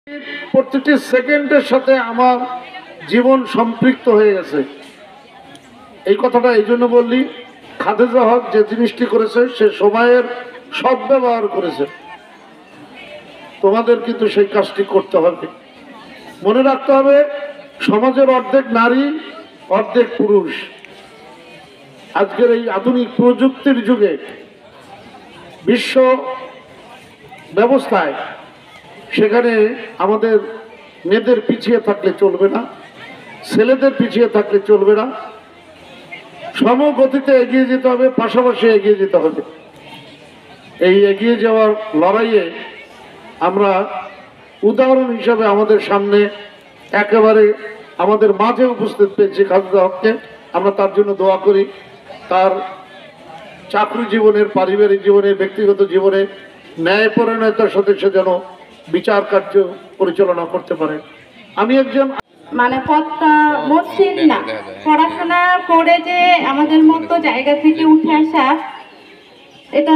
প্রতিটি সেকেন্ডের সাথে আমার জীবন সম্পৃক্ত হয়ে গেছে। এই কথাটা এই জন্য বললি, খালেদা হক যে জিনিসটি করেছে সে সময়ের সদ্ব্যবহার করেছে। তোমাদের কিন্তু সেই কাজটি করতে হবে। মনে রাখতে হবে, সমাজের অর্ধেক নারী অর্ধেক পুরুষ। আজকের এই আধুনিক প্রযুক্তির যুগে বিশ্ব ব্যবস্থায় সেখানে আমাদের মেয়েদের পিছিয়ে থাকলে চলবে না, ছেলেদের পিছিয়ে থাকলে চলবে না। সমগতিতে এগিয়ে যেতে হবে, পাশাপাশি এগিয়ে যেতে হবে। এই এগিয়ে যাওয়ার লড়াইয়ে আমরা উদাহরণ হিসাবে আমাদের সামনে একেবারে আমাদের মাঝে উপস্থিত পেয়েছি খালেদা হককে। আমরা তার জন্য দোয়া করি, তার চাকরি জীবনের, পারিবারিক জীবনের, ব্যক্তিগত জীবনে ন্যায়পরায়ণতার সাথে সে যেন বিচার কার্য পরিচালনা করতে পারে। আমি একজন মানে পথটা মসৃণ না, পড়াশোনা করে যে আমাদের মতো জায়গা থেকে উঠে আসা, এটা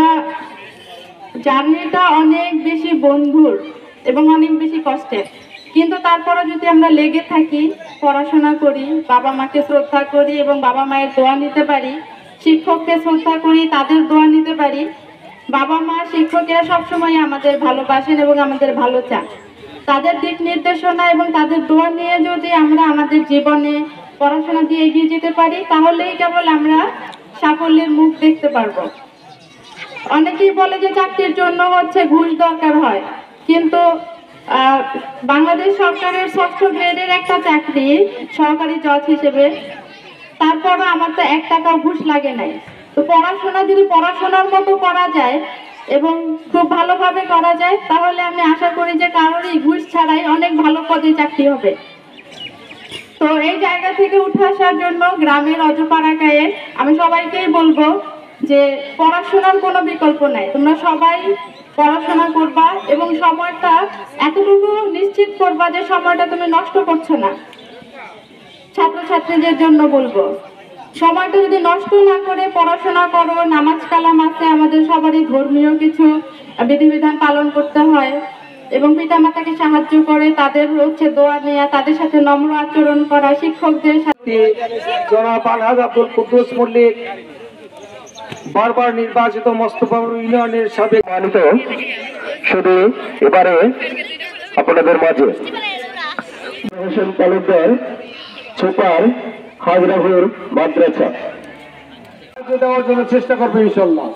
জার্নিটা অনেক বেশি বন্ধুর এবং অনেক বেশি কষ্টের। কিন্তু তারপরে যদি আমরা লেগে থাকি, পড়াশোনা করি, বাবা মাকে শ্রদ্ধা করি এবং বাবা মায়ের দোয়া নিতে পারি, শিক্ষককে শ্রদ্ধা করি, তাদের দোয়া নিতে পারি, বাবা মা শিক্ষকেরা সবসময় আমাদের ভালোবাসেন এবং আমাদের ভালো চান। তাদের দিক নির্দেশনা এবং তাদের দোয়া নিয়ে যদি আমরা আমাদের জীবনে পড়াশোনা দিয়ে এগিয়ে যেতে পারি, তাহলেই কেবল আমরা সাফল্যের মুখ দেখতে পারবো। অনেকেই বলে যে চাকরির জন্য ঘুষ দরকার হয়, কিন্তু বাংলাদেশ সরকারের 6ষ্ঠ গ্রেডের একটা চাকরি সরকারি জজ হিসেবে, তারপরও আমার তো 1 টাকাও ঘুষ লাগে নাই। তো পড়াশোনা যদি পড়াশোনার মতো করা যায় এবং খুব ভালোভাবে করা যায়, তাহলে আমি আশা করি যে কারোরই ঘুষ ছাড়াই অনেক ভালো পদে চাকরি হবে। তো এই জায়গা থেকে উঠে আসার জন্য গ্রামের অজপাড়াগাঁয়ে আমি সবাইকেই বলবো যে পড়াশোনার কোনো বিকল্প নাই। তোমরা সবাই পড়াশোনা করবা এবং সময়টা এতটুকু নিশ্চিত করবা যে সময়টা তুমি নষ্ট করছো না। ছাত্রছাত্রীদের জন্য বলবো, সময়টা যদি নষ্ট না করে পড়াশোনা করো। নামাজ কালাম আছে, আমাদের সবারই ধর্মীয় কিছু বিধিবিধান পালন করতে হয় এবং পিতামাতাকে সাহায্য করে, তাদের দোয়া নেওয়া, তাদের সাথে নম্র আচরণ করা, শিক্ষকদের সাথে। জনাব আলহাজ আব্দুল কুদ্দুস মল্লিক, বারবার নির্বাচিত মোস্তফাপুর ইউনিয়নের সাবেক মানিত, শুধু এবারে আপনাদের মাঝে হোসেন তালুকদার সুপার হাজরাপুর মাদ্রাসা দেওয়ার জন্য চেষ্টা করবে ইনশাল্লাহ।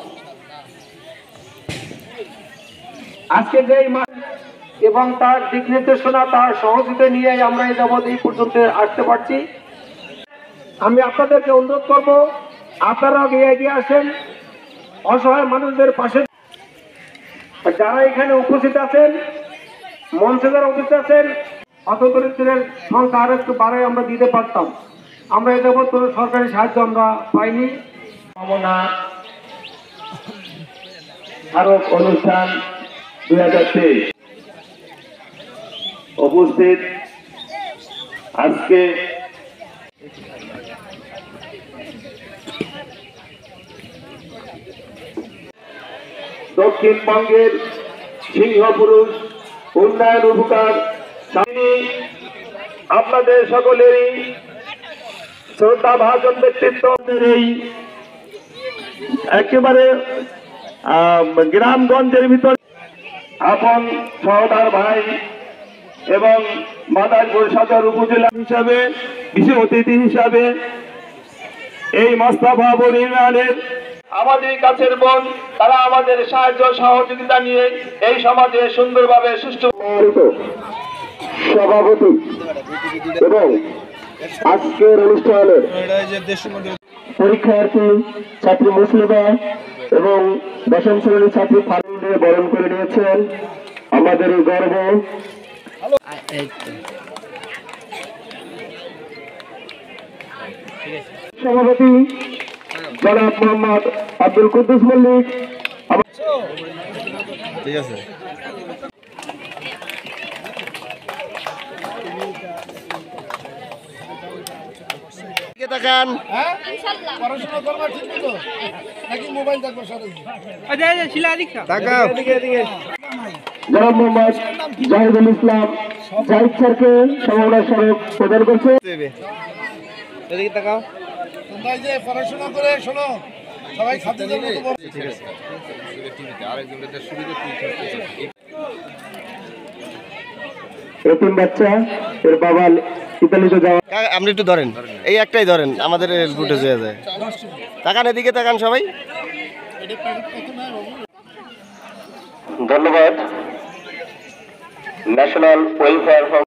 আজকে যে এবং তার দিক নির্দেশনা, তার সহযোগিতা নিয়ে আমরা এই যাবৎ এই পর্যন্ত আসতে পারছি। আমি আপনাদেরকে অনুরোধ করব, আপনারাও এগিয়ে আসেন, অসহায় মানুষদের পাশে। যারা এখানে উপস্থিত আছেন, মঞ্চে যারা উপস্থিত আছেন, হতদরিদ্রের সংখ্যা আরো একটু বাড়ায় আমরা দিতে পারতাম। আমরা এ যাবৎ কোনো সরকারি সাহায্য আমরা পাইনি। কামনা স্মারক অনুষ্ঠান 2023 উপস্থিত আজকে দক্ষিণবঙ্গের সিংহপুরুষ, উন্নয়ন উপকার আপনাদের সকলেরই শ্রদ্ধাভাজন ব্যক্তিত্ব, এই একেবারে গ্রামগঞ্জের ভিতরে আপন সহদার ভাই এবং মাদারীপুর সদর উপজেলা হিসাবে বিশেষ অতিথি হিসাবে এই মোস্তফাপুর ইউনিয়নের আমাদের কাছের বোন, তারা আমাদের সাহায্য সহযোগিতা নিয়ে এই সমাজে সুন্দরভাবে সুষ্ঠু সভাপতি এবং আজকের অনুষ্ঠানে পরীক্ষার্থী ছাত্রী মুসলিমা এবং 10ম শ্রেণীর ছাত্রী ফারুকে বরণ করে নিয়েছেন। আমাদের গর্ব। সভাপতি জনাব মোহাম্মদ আব্দুল কুদ্দুস মল্লিক। ঠিক আছে, তাকান। পড়াশোনা করবা ঠিক মতো নাকি মোবাইল দেখবো সারাদিন? জনাব মোহাম্মদ জাহিদুল ইসলাম জাহিদ স্যারকে সম্মাননা স্মারক প্রদান করছে। এদিকে তাকাও। তোমরা যে পড়াশোনা করে শোনো, সবাই ছাত্রদের মতো পড়ো। ঠিক আছে। আরেকজনের সুবিধা তুই এতিম বাচ্চা, এর বাবা ইতালিতে যাওয়া। আপনি একটু ধরেন, এই একটাই ধরেন, আমাদের ফুটে হয়ে যায়। তাকান এদিকে, তাকান সবাই। ধন্যবাদ ন্যাশনাল ওয়েলফেয়ার